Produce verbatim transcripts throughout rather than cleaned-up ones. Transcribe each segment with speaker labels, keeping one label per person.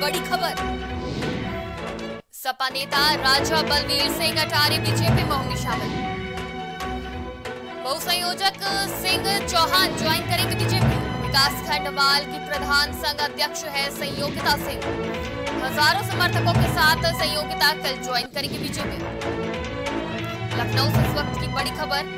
Speaker 1: बड़ी खबर। सपा नेता राजा बलवीर सिंह अटारी बीजेपी में होंगे शामिल। बहुसंयोजक सिंह चौहान ज्वाइन करेंगे बीजेपी। विकासखंड माल की प्रधान संघ अध्यक्ष है संयोगिता सिंह। हजारों समर्थकों के साथ संयोगिता कल ज्वाइन करेंगे बीजेपी। लखनऊ से इस वक्त की बड़ी खबर।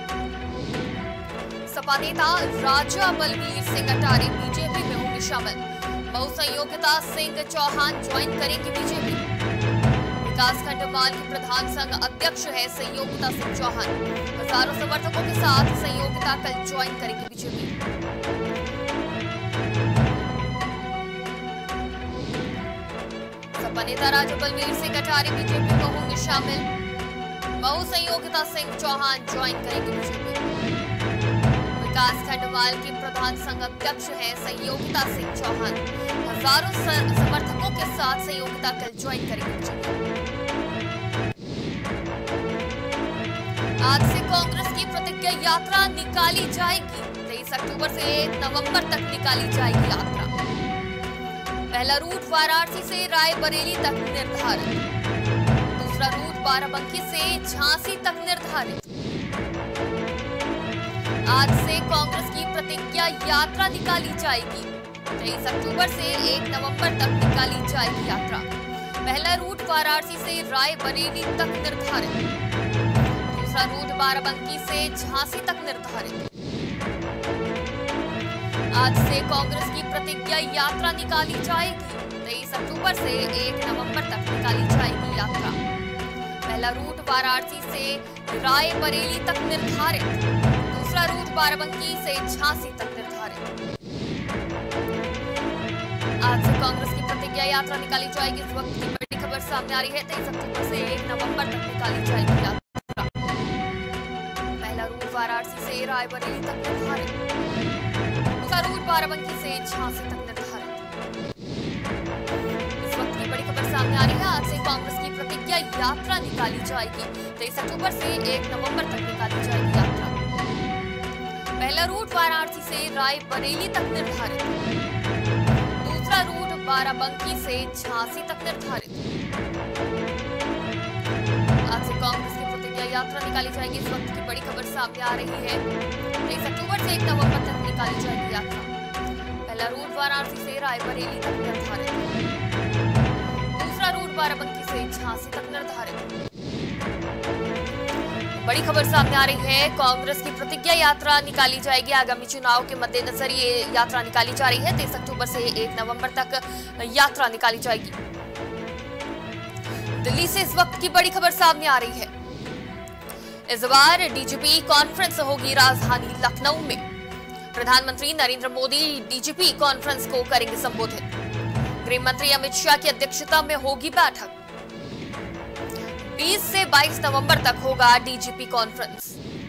Speaker 1: सपा नेता राजा बलवीर सिंह अटारी बीजेपी में होंगे शामिल। बहुसंयोगिता सिंह चौहान ज्वाइन करेंगे बीजेपी। विकासखंड माल की प्रधान संघ अध्यक्ष है संयोगिता सिंह चौहान। हजारों समर्थकों के साथ संयोगिता कल ज्वाइन करेंगे बीजेपी। सपा नेता राजा बलवीर सिंह अटारी बीजेपी में होंगे शामिल। बहुसंयोगिता सिंह चौहान ज्वाइन करेंगे बीजेपी। विकासखंड माल की प्रधान संघ अध्यक्ष है संयोगिता सिंह चौहान। हजारों समर्थकों के साथ संयोगिता कल ज्वाइन करेंगे बीजेपी। आज से कांग्रेस की प्रतिज्ञा यात्रा निकाली जाएगी। तेईस अक्टूबर से एक नवंबर तक निकाली जाएगी यात्रा। पहला रूट वाराणसी से रायबरेली तक निर्धारित। दूसरा रूट बाराबंकी से झांसी तक निर्धारित। आज से कांग्रेस की प्रतिज्ञा यात्रा निकाली जाएगी। तेईस अक्टूबर से एक नवंबर तक निकाली जाएगी यात्रा। पहला रूट वाराणसी से रायबरेली तक निर्धारित। दूसरा रूट बाराबंकी से झांसी तक निर्धारित। आज से कांग्रेस की प्रतिज्ञा यात्रा निकाली जाएगी। तेईस अक्टूबर से एक नवंबर तक निकाली जाएगी यात्रा। पहला रूट वाराणसी से रायबरेली तक निर्धारित। दूसरा रूट बाराबंकी से झांसी तक निर्धारित। आज से कांग्रेस की प्रतिज्ञा यात्रा निकाली जाएगी। इस वक्त की बड़ी खबर सामने आ रही है। तेईस अक्टूबर से एक नवंबर तक निकाली जाएगी यात्रा। पहला रूट वाराणसी से रायबरेली तक निर्धारित। दूसरा रूट बाराबंकी से झांसी तक निर्धारित। इस वक्त की बड़ी खबर सामने आ रही है। आज से कांग्रेस की प्रतिज्ञा यात्रा निकाली जाएगी। तेईस अक्टूबर से एक नवंबर तक निकाली जाएगी यात्रा। पहला रूट वाराणसी से रायबरेली तक निर्धारित। दूसरा रूट बाराबंकी से झांसी तक निर्धारित। आज से कांग्रेस की प्रतिज्ञा यात्रा निकाली जाएगी। इस वक्त की बड़ी खबर सामने आ रही है। तेईस अक्टूबर से एक नवंबर तक निकाली जाएगी यात्रा। पहला रूट वाराणसी से रायबरेली तक निर्धारित। दूसरा रूट बाराबंकी से झांसी तक निर्धारित। बड़ी खबर सामने आ रही है। कांग्रेस की प्रतिज्ञा यात्रा निकाली जाएगी। आगामी चुनाव के मद्देनजर ये यात्रा निकाली जा रही है। तेईस अक्टूबर से एक नवंबर तक यात्रा निकाली जाएगी। दिल्ली से इस वक्त की बड़ी खबर सामने आ रही है। इस बार डीजीपी कॉन्फ्रेंस होगी राजधानी लखनऊ में। प्रधानमंत्री नरेंद्र मोदी डीजीपी कॉन्फ्रेंस को करेंगे संबोधित। गृह मंत्री अमित शाह की अध्यक्षता में होगी बैठक। बीस से बाईस नवंबर तक होगा डीजीपी कॉन्फ्रेंस।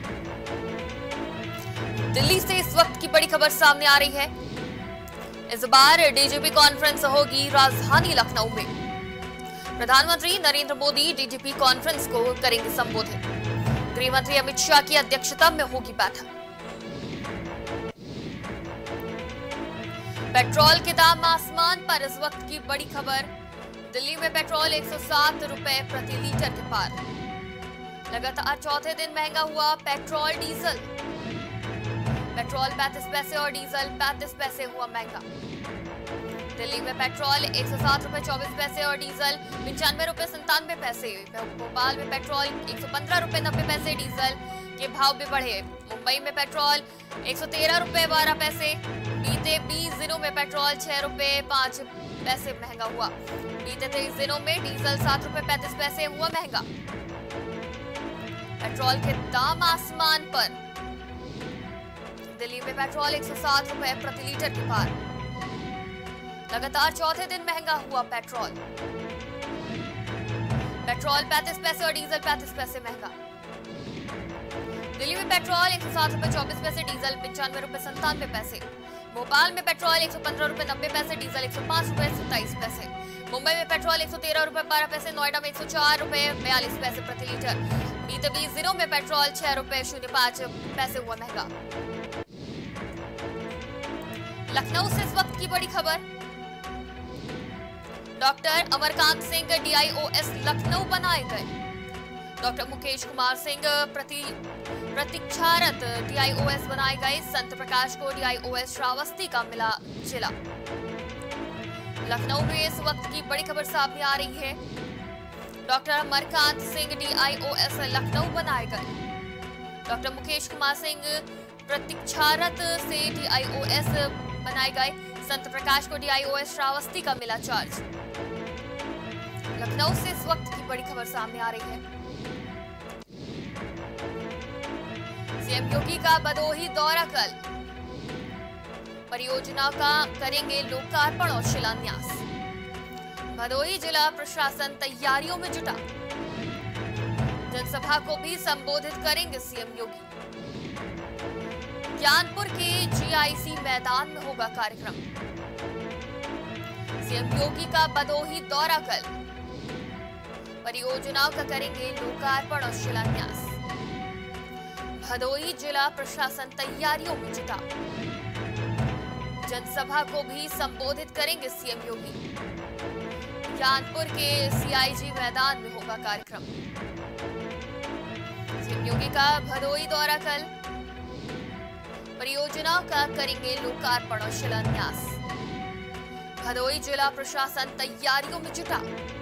Speaker 1: दिल्ली से इस वक्त की बड़ी खबर सामने आ रही है। इस बार डीजीपी कॉन्फ्रेंस होगी राजधानी लखनऊ में। प्रधानमंत्री नरेंद्र मोदी डीजीपी कॉन्फ्रेंस को करेंगे संबोधित। गृह मंत्री अमित शाह की अध्यक्षता में होगी बैठक। पेट्रोल के दाम आसमान पर, इस वक्त की बड़ी खबर। दिल्ली में पेट्रोल एक सौ सात रुपए प्रति लीटर के पार। लगातार चौथे दिन महंगा हुआ पेट्रोल डीजल। पेट्रोल पैंतीस पैसे और डीजल पैंतीस पैसे हुआ महंगा। दिल्ली में पेट्रोल एक सौ सात रुपए चौबीस पैसे और डीजल पंचानवे रुपए संतानवे पैसे। भोपाल में पेट्रोल एक सौ पंद्रह रुपए नब्बे पैसे डीजल के भाव भी बढ़े। मुंबई में पेट्रोल एक सौ तेरह रुपए बारह पैसे। बीते बीस दिनों में पेट्रोल छह रुपए पांच पैसे महंगा हुआ। बीते तेईस दिनों में डीजल सात रुपए पैंतीस पैसे हुआ महंगा। पेट्रोल के दाम आसमान पर। दिल्ली में पेट्रोल एक सौ सात रुपए प्रति लीटर के पार। लगातार चौथे दिन महंगा हुआ पेट्रोल। पेट्रोल पैंतीस पैसे और डीजल पैंतीस पैसे महंगा। दिल्ली में पेट्रोल एक सौ सात रुपए चौबीस पैसे, डीजल पंचानवे रुपए संतानवे पैसे। भोपाल में पेट्रोल एक सौ पंद्रह रुपए नब्बे पैसे, डीजल एक सौ पांच रुपए सत्ताईस पैसे। मुंबई में पेट्रोल एक सौ तेरह रुपए बारह पैसे, नोएडा में एक सौ चार रुपए बयालीस पैसे प्रति लीटर। बीते बीस दिनों में पेट्रोल छह रुपए शून्य पांच पैसे हुआ महंगा। लखनऊ से इस वक्त की बड़ी खबर। डॉक्टर अमरकांत सिंह डीआईओएस लखनऊ बनाए गए। डॉक्टर मुकेश कुमार सिंह प्रति प्रतीक्षारत डीआईओएस बनाए गए। संत प्रकाश को डीआईओएस श्रावस्ती का मिला जिला। लखनऊ में इस वक्त की बड़ी खबर सामने आ रही है। डॉक्टर अमरकांत सिंह डीआईओएस लखनऊ बनाए गए। डॉक्टर मुकेश कुमार सिंह प्रतीक्षारत से डीआईओएस बनाए गए। संत प्रकाश को डीआईओएस श्रावस्ती का मिला चार्ज। लखनऊ से इस वक्त की बड़ी खबर सामने आ रही है। सीएम योगी का भदोही दौरा कल। परियोजना का करेंगे लोकार्पण और शिलान्यास। भदोही जिला प्रशासन तैयारियों में जुटा। जनसभा को भी संबोधित करेंगे सीएम योगी। ज्ञानपुर के जीआईसी मैदान में होगा कार्यक्रम। सीएम योगी का भदोही दौरा कल। परियोजनाओं का करेंगे लोकार्पण और शिलान्यास। भदोही जिला प्रशासन तैयारियों में जुटा। जनसभा को भी संबोधित करेंगे सीएम योगी। ज्ञानपुर के सीआईजी मैदान में होगा कार्यक्रम। सीएम योगी का भदोही दौरा कल। परियोजनाओं का करेंगे लोकार्पण और शिलान्यास। भदोही जिला प्रशासन तैयारियों में जुटा।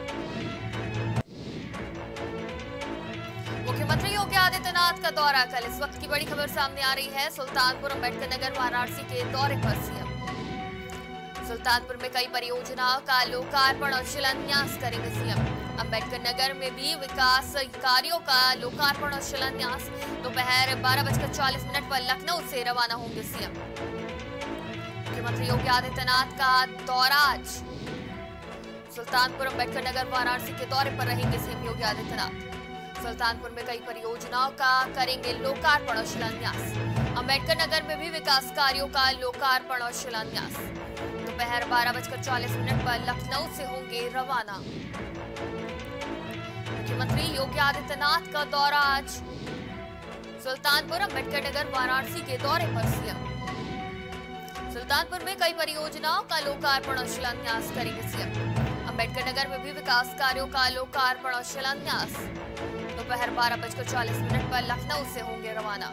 Speaker 1: मुख्यमंत्री योगी आदित्यनाथ का दौरा कल। इस वक्त की बड़ी खबर सामने आ रही है। सुल्तानपुर अम्बेडकर नगर वाराणसी के दौरे पर सीएम। सुल्तानपुर में कई परियोजनाओं का लोकार्पण और शिलान्यास करेंगे सीएम। अम्बेडकर नगर में भी विकास कार्यों का लोकार्पण और शिलान्यास। दोपहर बारह बजकर चालीस मिनट पर लखनऊ से रवाना होंगे सीएम। मुख्यमंत्री योगी आदित्यनाथ का दौरा आज। सुल्तानपुर अम्बेडकर नगर वाराणसी के दौरे पर रहेंगे सीएम योगी आदित्यनाथ। सुल्तानपुर में कई परियोजनाओं का करेंगे लोकार्पण और शिलान्यास। अम्बेडकर नगर में भी विकास कार्यों का लोकार्पण और शिलान्यास। दोपहर बारह बजकर चालीस मिनट पर लखनऊ से होंगे रवाना। मुख्यमंत्री योगी आदित्यनाथ का दौरा आज। सुल्तानपुर अम्बेडकर नगर वाराणसी के दौरे पर सीएम। सुल्तानपुर में कई परियोजनाओं का लोकार्पण और शिलान्यास करेंगे सीएम। अम्बेडकर नगर में भी विकास कार्यों का लोकार्पण और शिलान्यास। दोपहर बारह बजकर चालीस मिनट पर लखनऊ से होंगे रवाना।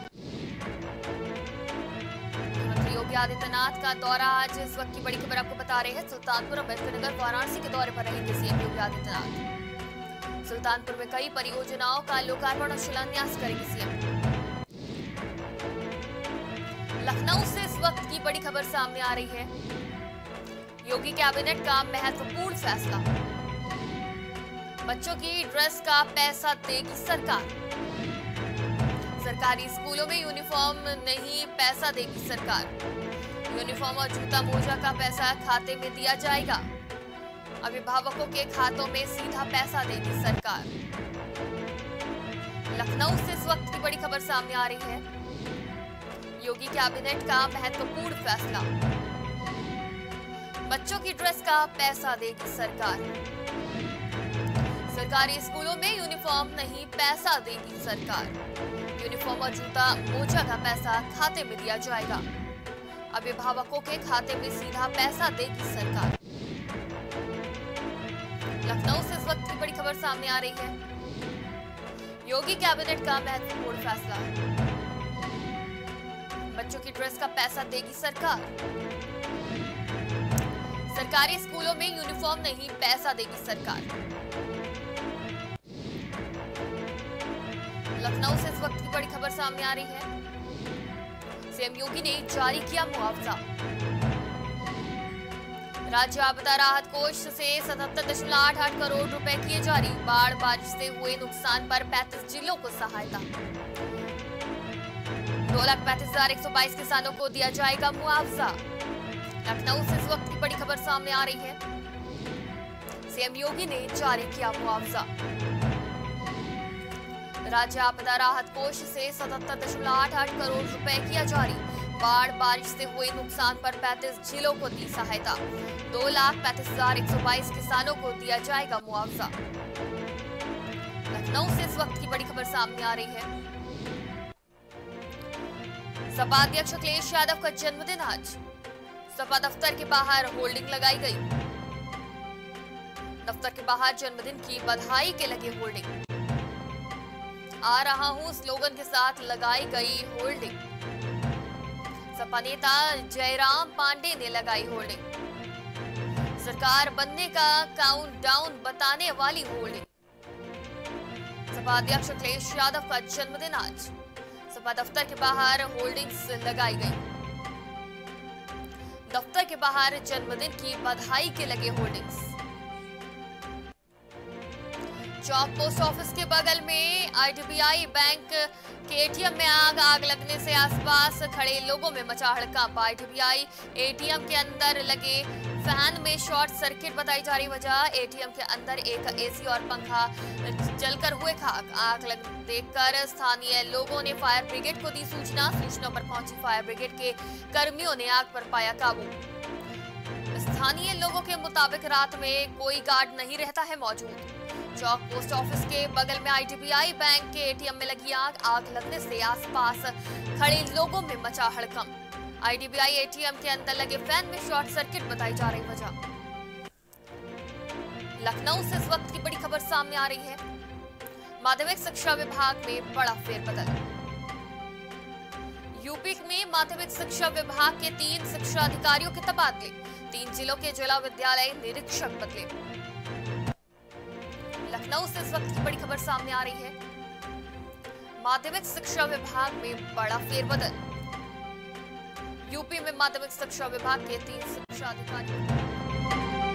Speaker 1: मुख्यमंत्री योगी आदित्यनाथ का दौरा आज। इस वक्त की बड़ी खबर आपको बता रहे हैं। सुल्तानपुर अम्बेडकर नगर वाराणसी के दौरे पर रहेंगे सीएम योगी आदित्यनाथ। सुल्तानपुर में कई परियोजनाओं का लोकार्पण और शिलान्यास करेंगे सीएम। लखनऊ से इस वक्त की बड़ी खबर सामने आ रही है। योगी कैबिनेट का महत्वपूर्ण फैसला। बच्चों की ड्रेस का पैसा देगी सरकार। सरकारी स्कूलों में यूनिफॉर्म नहीं, पैसा देगी सरकार। यूनिफॉर्म और जूता मोजा का पैसा खाते में दिया जाएगा। अभिभावकों के खातों में सीधा पैसा देगी सरकार। लखनऊ से इस वक्त की बड़ी खबर सामने आ रही है। योगी कैबिनेट का महत्वपूर्ण फैसला। बच्चों की ड्रेस का पैसा देगी सरकार। सरकारी स्कूलों में यूनिफॉर्म नहीं, पैसा देगी सरकार। यूनिफॉर्म और जूता मोजा का पैसा खाते में दिया जाएगा। अभिभावकों के खाते में सीधा पैसा देगी सरकार। लखनऊ से इस वक्त की बड़ी खबर सामने आ रही है। योगी कैबिनेट का महत्वपूर्ण फैसला। बच्चों की ड्रेस का पैसा देगी सरकार। सरकारी स्कूलों में यूनिफॉर्म नहीं, पैसा देगी सरकार। लखनऊ से इस वक्त की बड़ी खबर सामने आ रही है। सीएम योगी ने जारी किया मुआवजा। राज्य आपदा राहत कोष से सतहत्तर दशमलव आठ आठ करोड़ रुपए किए जारी। बाढ़ बारिश से हुए नुकसान पर पैंतीस जिलों को सहायता। दो लाख पैंतीस हजार एक सौ बाईस किसानों को दिया जाएगा मुआवजा। लखनऊ से इस वक्त की बड़ी खबर सामने आ रही है। सीएम योगी ने जारी किया मुआवजा। राज्य आपदा राहत कोष से सतहत्तर दशमलव आठ आठ करोड़ रुपए किया जारी। बाढ़ बारिश से हुए नुकसान पर पैंतीस जिलों को दी सहायता। दो लाख पैंतीस हजार एक सौ बाईस किसानों को दिया जाएगा मुआवजा। लखनऊ से इस वक्त की बड़ी खबर सामने आ रही है। सपा अध्यक्ष अखिलेश यादव का जन्मदिन आज। सपा दफ्तर के बाहर होल्डिंग लगाई गई। दफ्तर के बाहर जन्मदिन की बधाई के लगे होर्डिंग। आ रहा हूं स्लोगन के साथ लगाई गई होर्डिंग। सपा नेता जयराम पांडे ने लगाई होर्डिंग। सरकार बनने का काउंटडाउन बताने वाली होर्डिंग। सपा अध्यक्ष अखिलेश यादव का जन्मदिन आज। सपा दफ्तर के बाहर होर्डिंग्स लगाई गई। दफ्तर के बाहर जन्मदिन की बधाई के लगे होर्डिंग्स। चौक पोस्ट ऑफिस के बगल में आईडीबीआई बैंक के एटीएम में आग आग लगने से आसपास खड़े लोगों में मचा हड़कंप। आईडीबीआई एटीएम के अंदर लगे फैन में शॉर्ट सर्किट बताई जा रही वजह। एटीएम के अंदर एक एसी और पंखा जलकर हुए खाक। आग लग देखकर स्थानीय लोगों ने फायर ब्रिगेड को दी सूचना। सूचना पर पहुंची फायर ब्रिगेड के कर्मियों ने आग पर पाया काबू। स्थानीय लोगों के मुताबिक रात में कोई गार्ड नहीं रहता है मौजूद। चौक पोस्ट ऑफिस के बगल में आईडीबीआई बैंक के एटीएम में लगी आग। आग लगने से आसपास खड़े लोगों में मचा हड़कंप। आईडीबीआई एटीएम के अंदर लगे फैन में शॉर्ट सर्किट बताई जा रही वजह। लखनऊ से इस वक्त की बड़ी खबर सामने आ रही है। माध्यमिक शिक्षा विभाग में बड़ा फेरबदल। यूपी में माध्यमिक शिक्षा विभाग के तीन शिक्षा अधिकारियों के तबादले। तीन जिलों के जिला विद्यालय निरीक्षक बदले। लखनऊ से इस वक्त की बड़ी खबर सामने आ रही है। माध्यमिक शिक्षा विभाग में बड़ा फेरबदल। यूपी में माध्यमिक शिक्षा विभाग के तीन शिक्षा अधिकारी